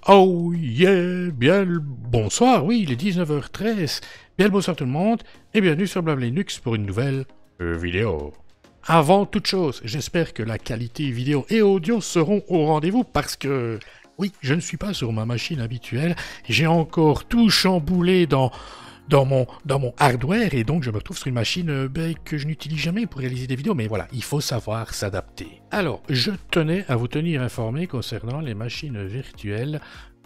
Oh yeah, bien le bonsoir, oui, il est 19h13. Bien le bonsoir tout le monde, et bienvenue sur Blabla Linux pour une nouvelle vidéo. Avant toute chose, j'espère que la qualité vidéo et audio seront au rendez-vous parce que, oui, je ne suis pas sur ma machine habituelle. J'ai encore tout chamboulé dans mon hardware et donc je me retrouve sur une machine que je n'utilise jamais pour réaliser des vidéos, mais voilà, il faut savoir s'adapter. Alors, je tenais à vous tenir informé concernant les machines virtuelles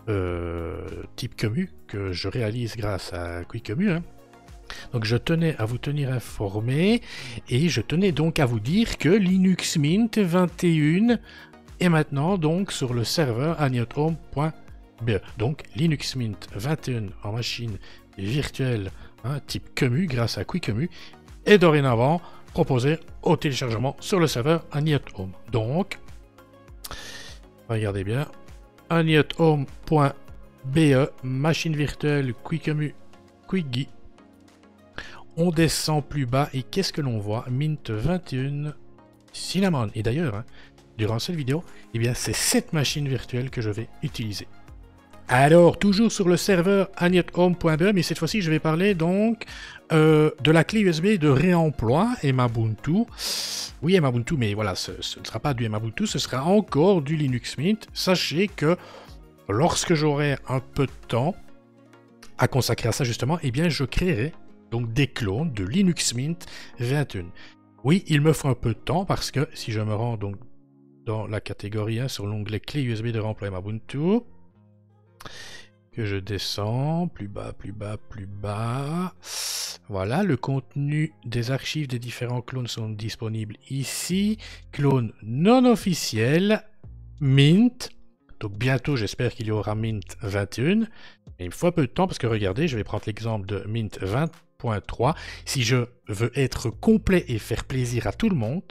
type QEMU que je réalise grâce à QuickEMU. Donc je tenais à vous tenir informé et je tenais donc à vous dire que Linux Mint 21 est maintenant donc sur le serveur agnothome.be. Donc Linux Mint 21 en machine virtuelle type QEMU grâce à QuickEMU est dorénavant proposé au téléchargement sur le serveur agnothome. Donc, regardez bien, agnothome.be, machine virtuelle QuickEMU QuickGui. On descend plus bas et qu'est-ce que l'on voit? Mint 21 Cinnamon. Et d'ailleurs, durant cette vidéo, eh bien, c'est cette machine virtuelle que je vais utiliser. Alors, toujours sur le serveur agnothome.be, mais cette fois-ci, je vais parler donc de la clé USB de réemploi Emabuntu. Oui, Emabuntu, mais voilà, ce ne sera pas du Emabuntu, ce sera encore du Linux Mint. Sachez que lorsque j'aurai un peu de temps à consacrer à ça justement, eh bien, je créerai donc des clones de Linux Mint 21. Oui, il me faut un peu de temps parce que si je me rends donc dans la catégorie 1 sur l'onglet clé USB de réemploi Emabuntu, que je descends plus bas, plus bas, plus bas. Voilà, le contenu des archives des différents clones sont disponibles ici. Clone non officiel, Mint. Donc bientôt, j'espère qu'il y aura Mint 21. Mais il me faut un peu de temps parce que regardez, je vais prendre l'exemple de Mint 20.3. Si je veux être complet et faire plaisir à tout le monde,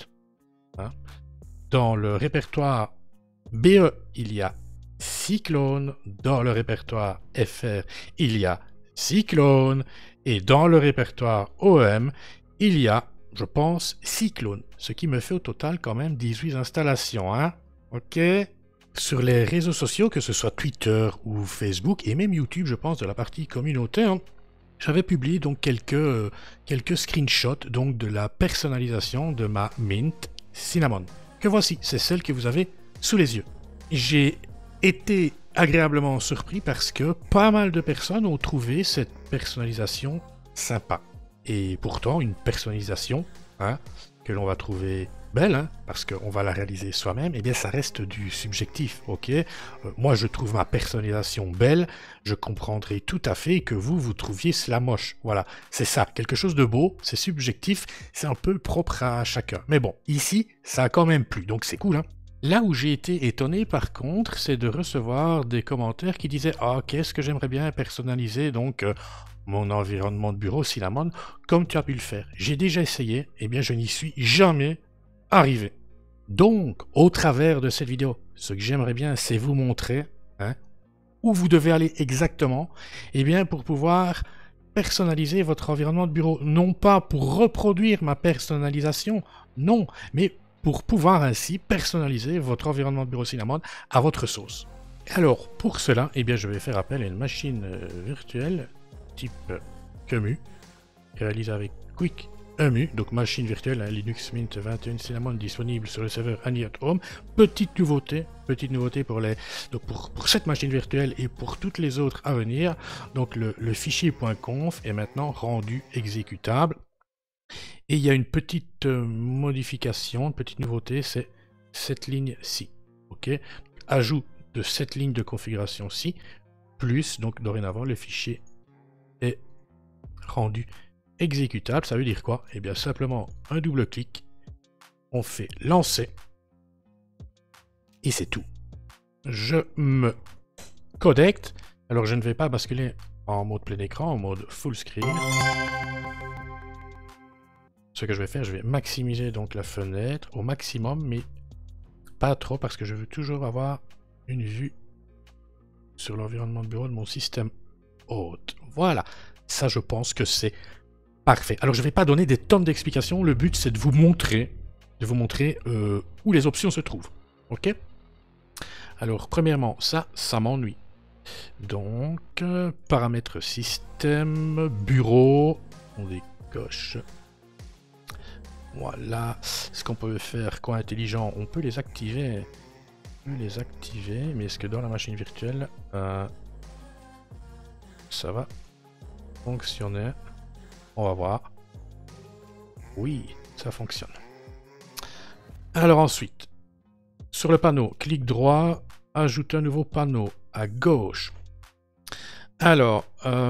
dans le répertoire BE, il y a 6 clones, dans le répertoire FR, il y a 6 clones, et dans le répertoire OEM, il y a, je pense, 6 clones, ce qui me fait au total quand même 18 installations, ok? Sur les réseaux sociaux, que ce soit Twitter ou Facebook, et même YouTube, je pense, de la partie communautaire, j'avais publié donc quelques screenshots donc de la personnalisation de ma Mint Cinnamon, que voici, c'est celle que vous avez sous les yeux. J'ai été agréablement surpris parce que pas mal de personnes ont trouvé cette personnalisation sympa. Et pourtant, une personnalisation que l'on va trouver belle, parce qu'on va la réaliser soi-même, eh bien ça reste du subjectif, ok? Moi je trouve ma personnalisation belle, je comprendrai tout à fait que vous trouviez cela moche. Voilà, c'est ça, quelque chose de beau, c'est subjectif, c'est un peu propre à chacun. Mais bon, ici, ça a quand même plu, donc c'est cool, Là où j'ai été étonné par contre, c'est de recevoir des commentaires qui disaient « Ah, qu'est-ce que j'aimerais bien personnaliser donc mon environnement de bureau Cinnamon comme tu as pu le faire. » J'ai déjà essayé, eh bien je n'y suis jamais arrivé. Donc, au travers de cette vidéo, ce que j'aimerais bien, c'est vous montrer où vous devez aller exactement, eh bien pour pouvoir personnaliser votre environnement de bureau. Non pas pour reproduire ma personnalisation, non, mais pour pouvoir ainsi personnaliser votre environnement de bureau Cinnamon à votre sauce. Alors, pour cela, eh bien, je vais faire appel à une machine virtuelle type QEMU, réalisée avec QuickEMU, donc machine virtuelle Linux Mint 21 Cinnamon disponible sur le serveur agnothome. Petite nouveauté pour cette machine virtuelle et pour toutes les autres à venir. Donc le fichier .conf est maintenant rendu exécutable. Et il y a une petite modification, une petite nouveauté, c'est cette ligne-ci. Ok, ajout de cette ligne de configuration-ci, plus, donc dorénavant, le fichier est rendu exécutable. Ça veut dire quoi? Eh bien, simplement un double clic, on fait lancer, et c'est tout. Je me connecte. Alors, je ne vais pas basculer en mode plein écran, en mode full screen. Ce que je vais faire, je vais maximiser donc la fenêtre au maximum, mais pas trop parce que je veux toujours avoir une vue sur l'environnement de bureau de mon système hôte. Voilà, ça je pense que c'est parfait. Alors je ne vais pas donner des tonnes d'explications, le but c'est de vous montrer où les options se trouvent. Ok? Alors premièrement, ça m'ennuie. Donc, paramètres système, bureau, on décoche. Voilà. Ce qu'on peut faire, quoi intelligent, on peut les activer. Mais est-ce que dans la machine virtuelle, ça va fonctionner? On va voir. Oui, ça fonctionne. Alors ensuite, sur le panneau, clic droit, ajouter un nouveau panneau à gauche. Alors,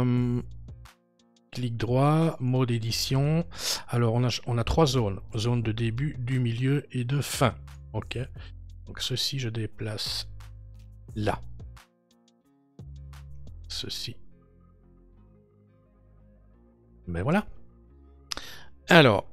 clic droit, mode édition. Alors on a 3 zones. Zone de début, du milieu et de fin. Ok. Donc ceci, je déplace là. Ceci. Mais voilà. Alors,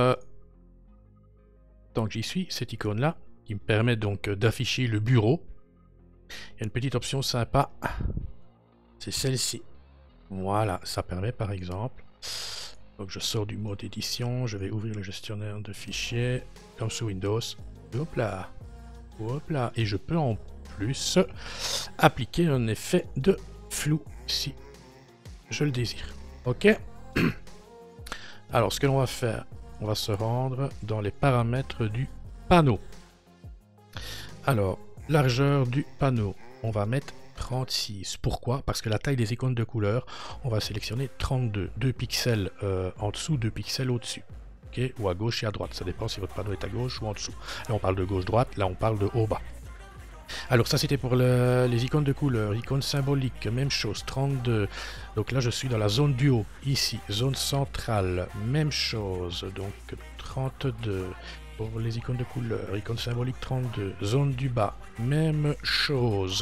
tant que j'y suis, cette icône-là, qui me permet donc d'afficher le bureau. Il y a une petite option sympa. C'est celle-ci. Voilà, ça permet par exemple. Donc je sors du mode édition, je vais ouvrir le gestionnaire de fichiers, comme sous Windows. Hop là. Hop là. Et je peux en plus appliquer un effet de flou si je le désire. Ok. Alors ce que l'on va faire, on va se rendre dans les paramètres du panneau. Alors, largeur du panneau, on va mettre 36. Pourquoi? Parce que la taille des icônes de couleur, on va sélectionner 32. 2 pixels en dessous, 2 pixels au-dessus. Okay? Ou à gauche et à droite, ça dépend si votre panneau est à gauche ou en dessous. Là on parle de gauche-droite, là on parle de haut-bas. Alors ça c'était pour les icônes de couleur, icônes symboliques, même chose, 32. Donc là je suis dans la zone du haut, ici, zone centrale, même chose, donc 32. Pour les icônes de couleur, icône symbolique 32, zone du bas, même chose.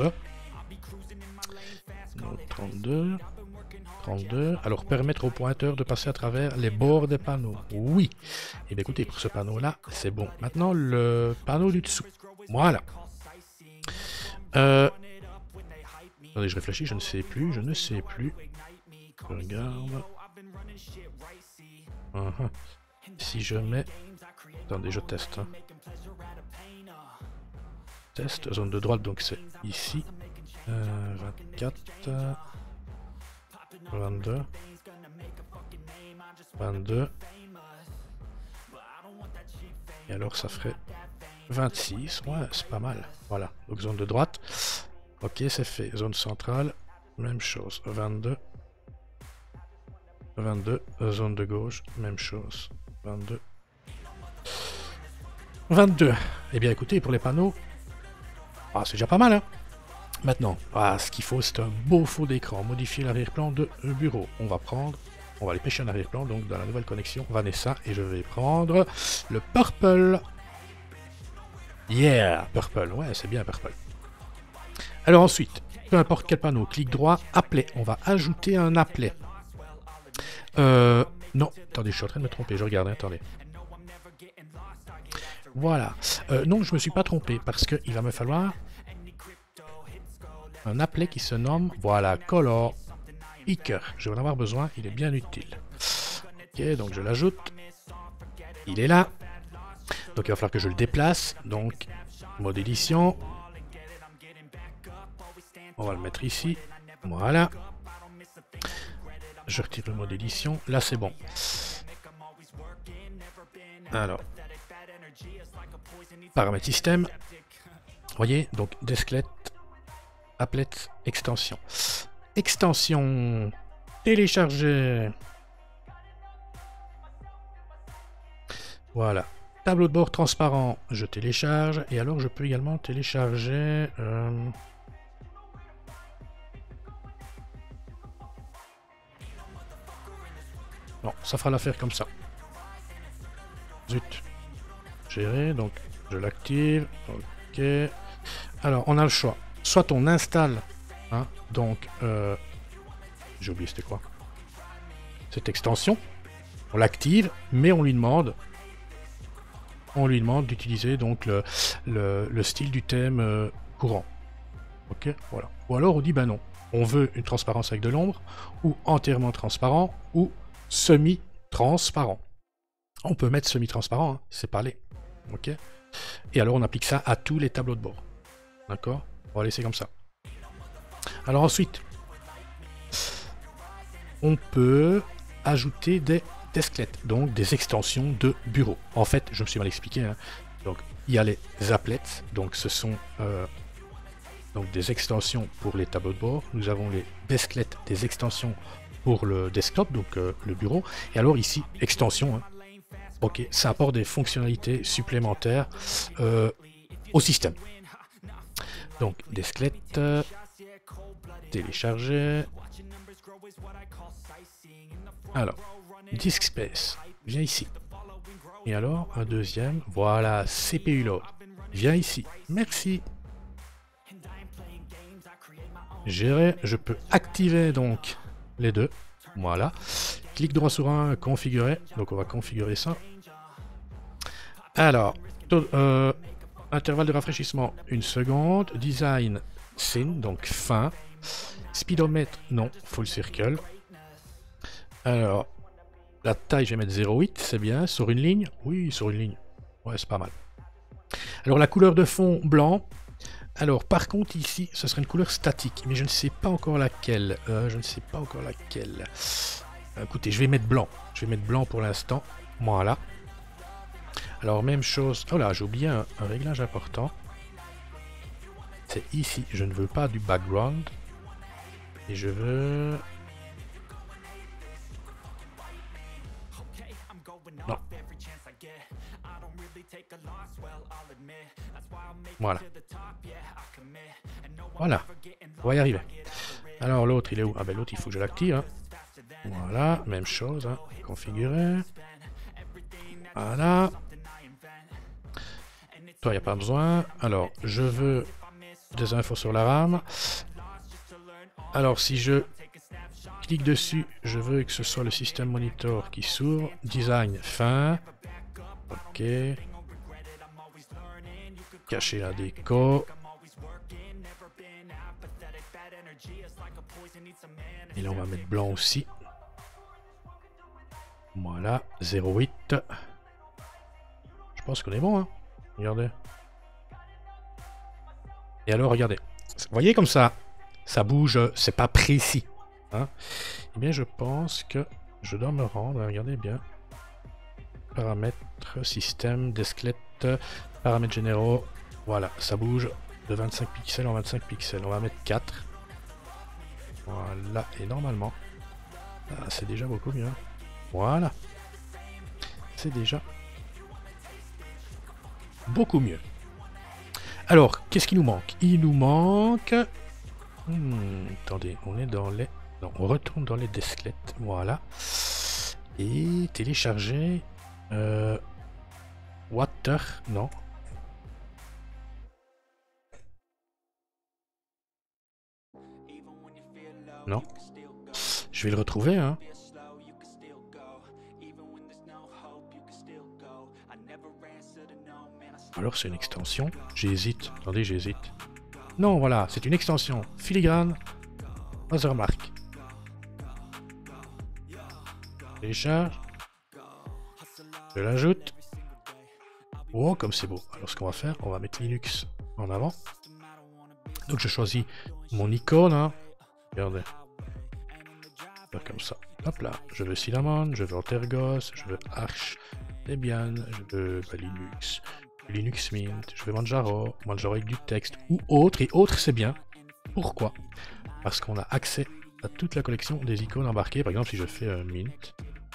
Donc 32, 32. Alors permettre au pointeur de passer à travers les bords des panneaux. Oui. Et bien écoutez, pour ce panneau-là, c'est bon. Maintenant le panneau du dessous. Voilà. Attendez, je réfléchis, je ne sais plus. Je regarde. Si je mets... Attendez, je teste. Hein. Test, zone de droite, donc c'est ici. 24... 22... 22... Et alors ça ferait 26, ouais, c'est pas mal. Voilà, donc zone de droite. Ok, c'est fait. Zone centrale, même chose. 22. 22. Zone de gauche, même chose. 22. 22. Eh bien écoutez, pour les panneaux, c'est déjà pas mal, hein. Maintenant, ce qu'il faut, c'est un beau fond d'écran. Modifier l'arrière-plan de bureau. On va aller pêcher un arrière-plan, donc dans la nouvelle connexion Vanessa, et je vais prendre le purple. Yeah, purple, ouais, c'est bien purple. Alors ensuite, peu importe quel panneau, clic droit, applet. On va ajouter un applet. Non, attendez, je suis en train de me tromper, je regarde, attendez. Voilà. Non, je me suis pas trompé, parce qu'il va me falloir un applet qui se nomme, voilà, Color Picker. Je vais en avoir besoin, il est bien utile. Ok, donc je l'ajoute. Il est là. Donc il va falloir que je le déplace. Donc, mode édition. On va le mettre ici. Voilà. Je retire le mode édition. Là, c'est bon. Alors. Paramètres système. Voyez, donc Desklet, Applet, extension. Extension. Télécharger. Voilà. Tableau de bord transparent, je télécharge. Et alors, je peux également télécharger... Non, ça fera l'affaire comme ça. Zut. Gérer, donc je l'active. Ok. Alors, on a le choix. Soit on installe, hein, donc... j'ai oublié c'était quoi. Cette extension. On l'active, mais on lui demande d'utiliser donc le style du thème courant. Ok, voilà. Ou alors on dit bah non, on veut une transparence avec de l'ombre, ou entièrement transparent, ou semi-transparent. On peut mettre semi-transparent, hein, c'est parler. Ok. Et alors on applique ça à tous les tableaux de bord. D'accord. On va laisser comme ça. Alors ensuite, on peut ajouter des desklets, donc des extensions de bureau. En fait, je me suis mal expliqué, hein. Donc il y a les applets, donc ce sont donc des extensions pour les tableaux de bord. Nous avons les desklets, des extensions pour le desktop, donc le bureau. Et alors ici, extension, hein. Ok, ça apporte des fonctionnalités supplémentaires au système. Donc desklets, télécharger. Alors, disk space, viens ici. Et alors, un deuxième, voilà, CPU load. Viens ici, merci. Gérer, je peux activer donc les deux. Voilà. Clic droit sur un, configurer. Donc on va configurer ça. Alors, intervalle de rafraîchissement, 1 seconde. Design, scene, donc fin. Speedomètre, non, full circle. Alors, la taille, je vais mettre 0,8, c'est bien. Sur une ligne? Oui, sur une ligne. Ouais, c'est pas mal. Alors, la couleur de fond, blanc. Alors, par contre, ici, ce serait une couleur statique, mais je ne sais pas encore laquelle. Écoutez, je vais mettre blanc. Je vais mettre blanc pour l'instant. Voilà. Alors, même chose. Oh là, j'ai oublié un réglage important. C'est ici. Je ne veux pas du background. Et je veux... Non. Voilà. Voilà. On va y arriver. Alors l'autre, il est où? Ah ben l'autre, il faut que je l'active. Hein. Voilà, même chose. Hein. Configurer. Voilà. Toi, il n'y a pas besoin. Alors, je veux des infos sur la RAM. Alors, si je clique dessus, je veux que ce soit le système monitor qui s'ouvre. Design, fin. Ok. Cacher la déco. Et là, on va mettre blanc aussi. Voilà, 0,8. Je pense qu'on est bon, hein. Regardez. Et alors, regardez. Vous voyez comme ça bouge, c'est pas précis. Hein. Eh bien, je pense que je dois me rendre. Regardez bien. Paramètres, système, desklets, paramètres généraux. Voilà, ça bouge de 25 pixels en 25 pixels. On va mettre 4. Voilà, et normalement, c'est déjà beaucoup mieux. Voilà. C'est déjà beaucoup mieux. Alors, qu'est-ce qui nous manque? Il nous manque... attendez, on est dans les... Non, on retourne dans les desklets. Voilà. Et télécharger... Water... Non. Non. Je vais le retrouver, hein. Alors c'est une extension. J'hésite. Attendez, j'hésite. Non, voilà, c'est une extension. Filigrane. Othermark. Télécharge. Je l'ajoute. Oh, comme c'est beau. Alors ce qu'on va faire, on va mettre Linux en avant. Donc je choisis mon icône, hein. Regardez. Faire comme ça. Hop là. Je veux Cinnamon, je veux Altergos, je veux Arch, Debian, je veux Linux, Linux Mint, je veux Manjaro avec du texte ou autre. Et autre, c'est bien. Pourquoi? Parce qu'on a accès à toute la collection des icônes embarquées. Par exemple, si je fais Mint,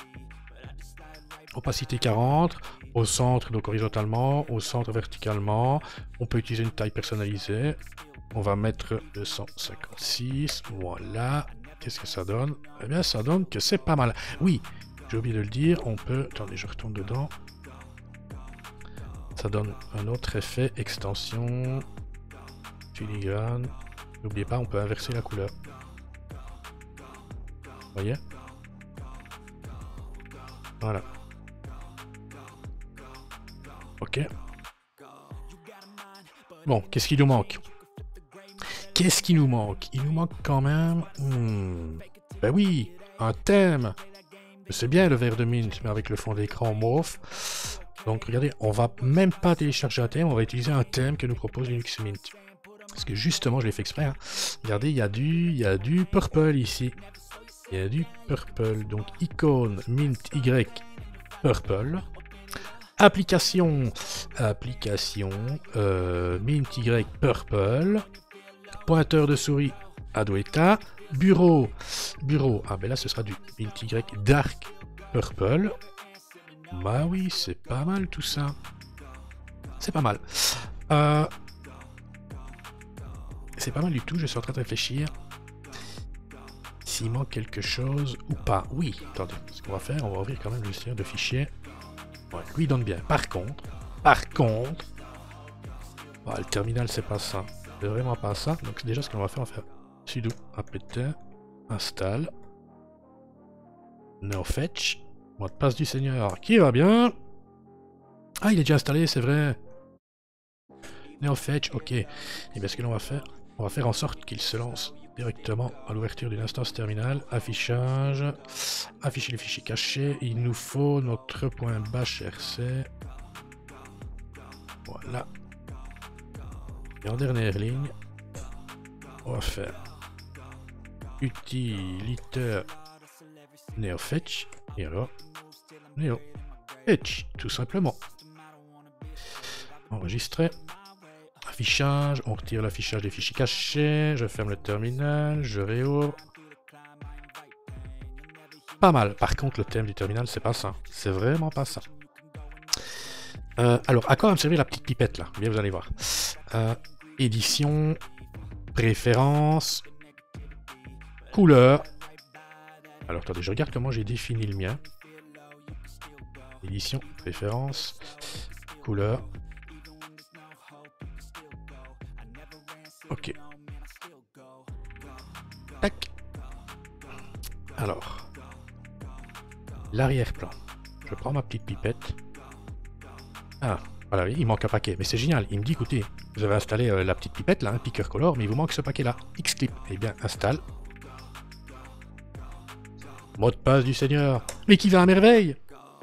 opacité 40, au centre, donc horizontalement, au centre verticalement. On peut utiliser une taille personnalisée. On va mettre 256, voilà. Qu'est-ce que ça donne? Eh bien, ça donne que c'est pas mal. Oui, j'ai oublié de le dire, on peut... Attendez, je retourne dedans. Ça donne un autre effet, extension, filigrane. N'oubliez pas, on peut inverser la couleur. Vous voyez? Voilà. Ok. Bon, qu'est-ce qui nous manque? Qu'est-ce qui nous manque? Il nous manque quand même... Ben oui, un thème. C'est bien le vert de Mint, mais avec le fond d'écran mauve. Donc regardez, on va même pas télécharger un thème, on va utiliser un thème que nous propose Linux Mint. Parce que justement, je l'ai fait exprès. Hein. Regardez, il y a du purple ici. Il y a du purple. Donc, icône mint Y purple. Application mint Y purple. Pointeur de souris Adweta. Bureau. Ah, ben là, ce sera du mint Y dark purple. Bah oui, c'est pas mal tout ça. C'est pas mal. C'est pas mal du tout, je suis en train de réfléchir. S'il manque quelque chose ou pas. Oui, attendez, ce qu'on va faire, on va ouvrir quand même le gestionnaire de fichiers. Ouais, lui il donne bien. Par contre, bah, le terminal c'est pas ça. C'est vraiment pas ça. Donc déjà ce qu'on va faire sudo apt install neofetch mot de passe du seigneur qui va bien. Ah, il est déjà installé, c'est vrai. Neofetch, ok. Et bien ce que l'on va faire, on va faire en sorte qu'il se lance directement à l'ouverture d'une instance terminale. Affichage, afficher les fichiers cachés. Il nous faut notre .bash rc. Voilà. Et en dernière ligne, on va faire utilitaire neofetch. Et alors, neofetch, tout simplement. Enregistrer. Affichage, on retire l'affichage des fichiers cachés, je ferme le terminal, je réouvre. Pas mal. Par contre, le thème du terminal, c'est pas ça. C'est vraiment pas ça. Alors, à quoi va me servir la petite pipette là? Bien, vous allez voir. Édition, préférences, couleur. Alors, attendez, je regarde comment j'ai défini le mien. Édition, préférences, couleur. Ok. Tac. Alors. L'arrière-plan. Je prends ma petite pipette. Ah, voilà, il manque un paquet. Mais c'est génial. Il me dit, écoutez, vous avez installé la petite pipette, là, un picker color, mais il vous manque ce paquet-là. Xclip. Eh bien, installe. Mot de passe du seigneur. Mais qui va à merveille!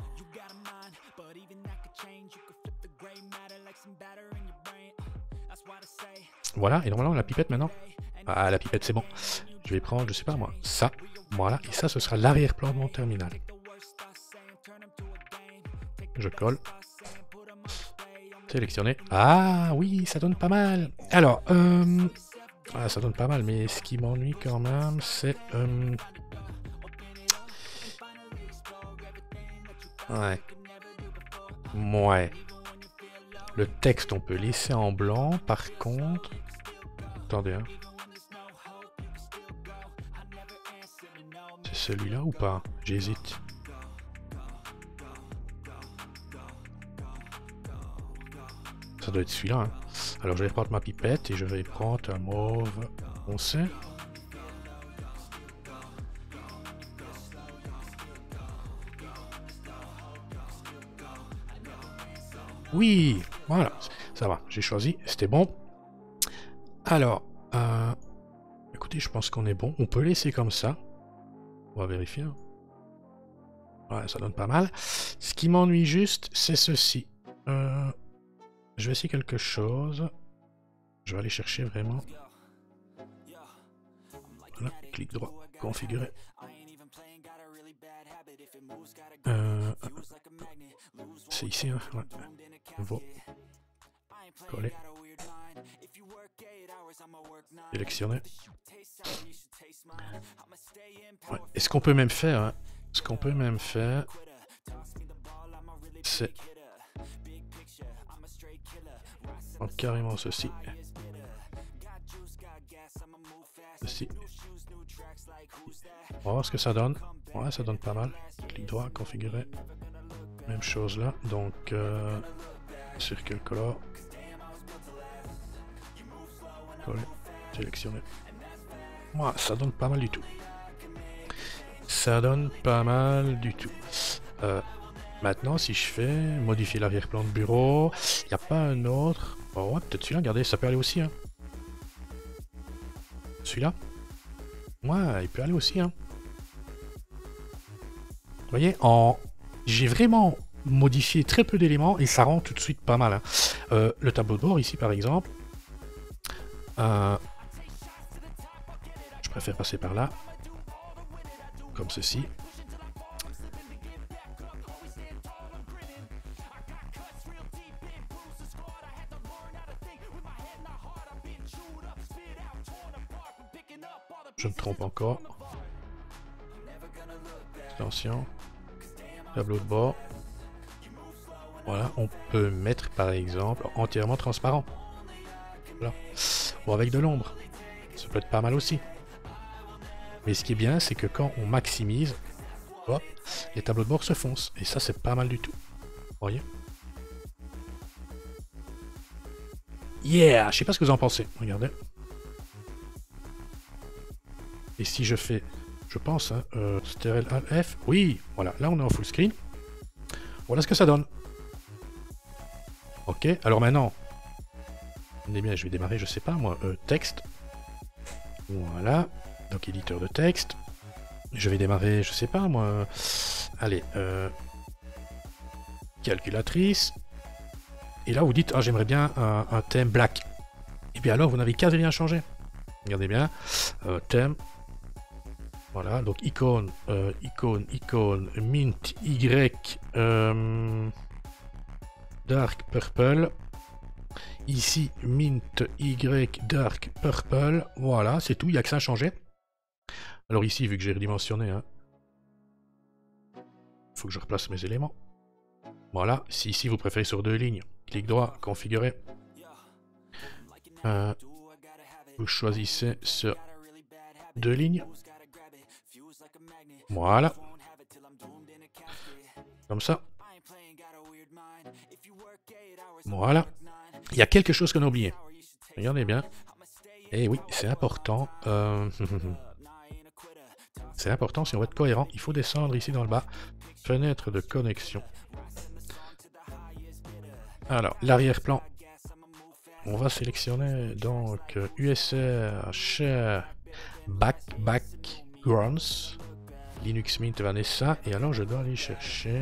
Voilà, et normalement la pipette maintenant. Ah, la pipette c'est bon. Je vais prendre, je sais pas moi, ça. Voilà, et ça ce sera l'arrière-plan de mon terminal. Je colle. Sélectionner. Ah oui, ça donne pas mal. Alors, ah, ça donne pas mal, mais ce qui m'ennuie quand même, c'est... Ouais. Ouais. Le texte, on peut laisser en blanc, par contre... Attendez, hein. C'est celui-là ou pas? J'hésite. Ça doit être celui-là, hein. Alors je vais prendre ma pipette et je vais prendre un mauve foncé. Oui, voilà, ça va, j'ai choisi, c'était bon. Alors, écoutez, je pense qu'on est bon. On peut laisser comme ça. On va vérifier. Ouais, ça donne pas mal. Ce qui m'ennuie juste, c'est ceci. Je vais essayer quelque chose. Je vais aller chercher vraiment. Voilà, clic droit, configurer. C'est ici, hein. Ouais. Nouveau. Coller. Sélectionner. Ouais. Et ce qu'on peut même faire, hein, c'est carrément ceci. Ceci. On va voir ce que ça donne. Ouais, ça donne pas mal. Clic droit, configurer. Même chose là. Donc, circle color. Coller. Sélectionner. Ouais, ça donne pas mal du tout. Ça donne pas mal du tout. Maintenant, si je fais modifier l'arrière-plan de bureau, il n'y a pas un autre. Oh, ouais, peut-être celui-là, regardez, ça peut aller aussi. Hein. Celui-là. Ouais, il peut aller aussi. Hein. Vous voyez, j'ai vraiment modifié très peu d'éléments et ça rend tout de suite pas mal. Hein. Le tableau de bord ici, par exemple. Je préfère passer par là. Comme ceci. Je me trompe encore. Attention. Tableau de bord. Voilà, on peut mettre par exemple entièrement transparent. Voilà. Ou avec de l'ombre. Ça peut être pas mal aussi. Mais ce qui est bien, c'est que quand on maximise, hop, les tableaux de bord se foncent. Et ça, c'est pas mal du tout. Vous voyez? Yeah! Je sais pas ce que vous en pensez. Regardez. Et si je fais, je pense, hein, Ctrl Alt F, oui, voilà, là on est en full screen. Voilà ce que ça donne. Ok, alors maintenant, eh bien, je vais démarrer, je sais pas moi, texte. Voilà, donc éditeur de texte. Je vais démarrer, je sais pas moi, allez, calculatrice. Et là vous dites, ah j'aimerais bien un thème black. Et bien alors vous n'avez quasi rien changé. Regardez bien, thème. Voilà, donc icône, icône, mint, Y, dark purple. Ici, mint, Y, dark purple. Voilà, c'est tout, il n'y a que ça à changer. Alors ici, vu que j'ai redimensionné, hein, faut que je replace mes éléments. Voilà, si ici vous préférez sur 2 lignes, clic droit, configurer. Vous choisissez sur 2 lignes. Voilà. Comme ça. Voilà. Il y a quelque chose qu'on a oublié. Regardez bien. Eh oui, c'est important. C'est important si on veut être cohérent. Il faut descendre ici dans le bas. Fenêtre de connexion. Alors, l'arrière-plan. On va sélectionner donc USR Share Backgrounds. Linux Mint Vanessa. Et alors, je dois aller chercher...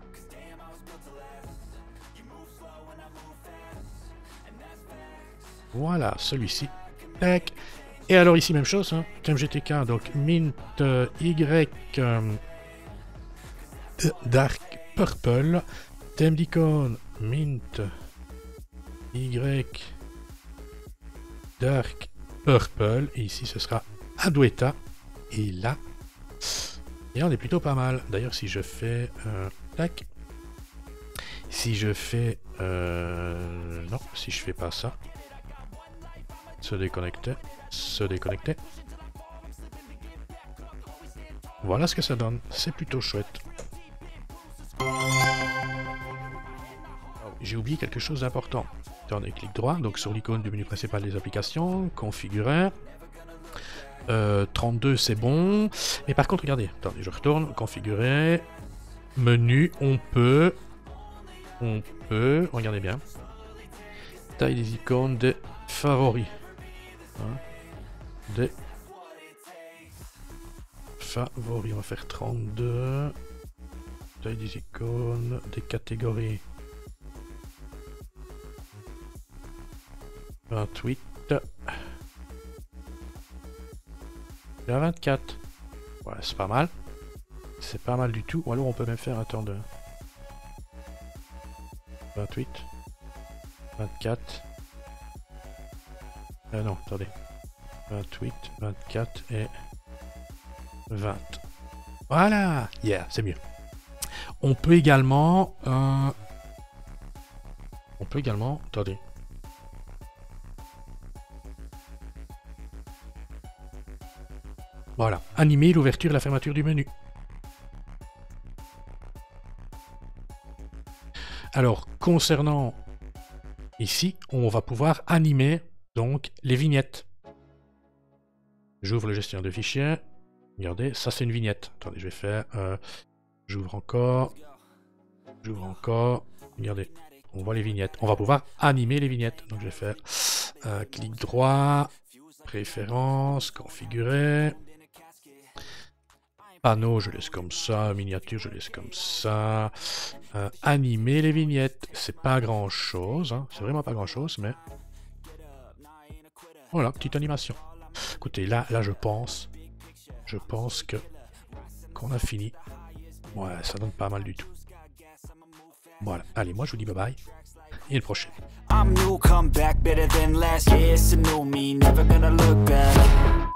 Voilà, celui-ci. Tac. Et alors ici, même chose, hein. Thème GTK, donc Mint Y Dark Purple. Thème d'icône, Mint Y Dark Purple. Et ici, ce sera Adueta. Et là, et on est plutôt pas mal. D'ailleurs, si je fais... tac. Si je fais... non, si je fais pas ça. Se déconnecter. Se déconnecter. Voilà ce que ça donne. C'est plutôt chouette. Oh, j'ai oublié quelque chose d'important. Attendez, clic droit, donc sur l'icône du menu principal des applications, configurer. 32 c'est bon. Mais par contre, regardez, attendez, je retourne, configurer. Menu, on peut, regardez bien. Taille des icônes des favoris. Hein, des favoris, on va faire 32. Taille des icônes, des catégories. 28. Et à 24. Ouais, c'est pas mal. C'est pas mal du tout. Ou alors on peut même faire, attendez. 28. 24. Non, attendez. 28, 24 et 20. Voilà! Yeah, c'est mieux. On peut également... Attendez. Voilà. Animer l'ouverture et la fermeture du menu. Alors, concernant ici, on va pouvoir animer donc les vignettes. J'ouvre le gestionnaire de fichiers. Regardez, ça c'est une vignette. Attendez, je vais faire... j'ouvre encore. J'ouvre encore. Regardez, on voit les vignettes. On va pouvoir animer les vignettes. Donc je vais faire clic droit, préférences, configurer. Panneau, je laisse comme ça. Miniature, je laisse comme ça. Animer les vignettes. C'est pas grand chose. Hein. C'est vraiment pas grand chose, mais... Voilà, petite animation. Écoutez, là je pense que qu'on a fini. Ouais, ça donne pas mal du tout. Voilà, allez, moi je vous dis bye bye et à la prochaine. I'm new, come back better than last. Yeah, it's a new me, never gonna look back.